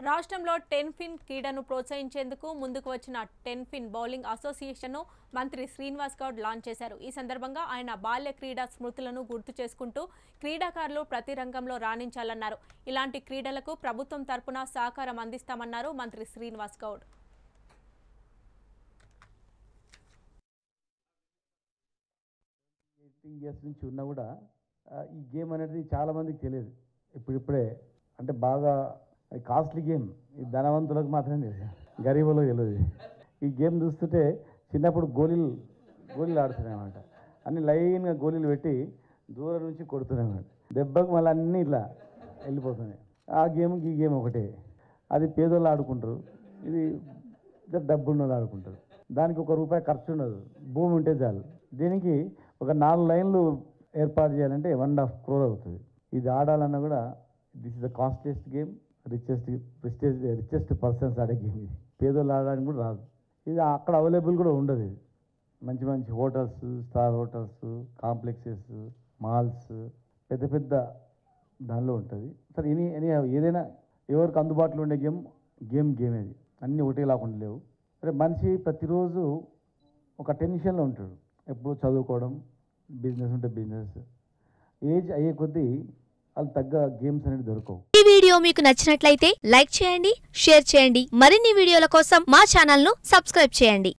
రాష్ట్రంలో టెన్పిన్ క్రీడను ప్రోత్సహించేందుకు ముందుకు వచ్చిన టెన్పిన్ బౌలింగ్ అసోసియేషన్ను మంత్రి శ్రీనివాస్ గౌడ్ లాంచ్ చేశారు. ఈ సందర్భంగా ఆయన బాల్య క్రీడా స్మృతులను గుర్తు చేసుకుంటూ క్రీడాకారులు ప్రతి రంగంలో రాణించాలన్నారు. ఇలాంటి క్రీడలకు ప్రభుత్వం తరపున సహకారం అందిస్తామన్నారు మంత్రి శ్రీనివాస్ గౌడ్. నుంచి ఉన్నా కూడా ఈ గేమ్ అనేది చాలా మందికి తెలియదు. ఇప్పుడిప్పుడే అంటే బాగా కాస్ట్లీ గేమ్. ఈ ధనవంతులకు మాత్రమే తెలుసు, గరీబులకు తెలియదు. ఈ గేమ్ చూస్తుంటే చిన్నప్పుడు గోళీలు ఆడుతున్నాయి అన్నమాట. అన్ని లైన్గా గోళీలు పెట్టి దూరం నుంచి కొడుతున్నాయి అన్నమాట. దెబ్బకు మళ్ళీ అన్నీ ఇట్లా వెళ్ళిపోతున్నాయి. ఆ గేమ్కి ఈ గేమ్ ఒకటే. అది పేదోళ్ళు ఆడుకుంటారు, ఇది డబ్బున్న వాళ్ళు ఆడుకుంటారు. దానికి ₹1 ఖర్చు ఉండదు, భూమి ఉంటే చాలు. దీనికి ఒక 4 లైన్లు ఏర్పాటు చేయాలంటే 1.5 crore అవుతుంది. ఇది ఆడాలన్నా కూడా this is the costliest game, richest persons ఆడే గేమ్. ఇది పేదోళ్ళు ఆడడానికి కూడా రాదు. ఇది అక్కడ అవైలబుల్ కూడా ఉండదు. ఇది మంచి మంచి hotels, star hotels, complexes, malls, పెద్ద పెద్ద దానిలో ఉంటుంది. సరే ఏదైనా ఎవరికి అందుబాటులో ఉండే గేమ్ ఇది. అన్నీ ఒకటే లాకుండా లేవు. సరే మనిషి ప్రతిరోజు ఒక టెన్షన్లో ఉంటాడు. ఎప్పుడు చదువుకోవడం, బిజినెస్ ఉంటే బిజినెస్, ఏజ్ అయ్యే కొద్దీ వాళ్ళు తగ్గ గేమ్స్ అనేది దొరకవు. ఈ వీడియో మీకు నచ్చినట్లయితే లైక్ చేయండి, షేర్ చేయండి. మరిన్ని వీడియోల కోసం మా ఛానల్ ను సబ్స్క్రైబ్ చేయండి.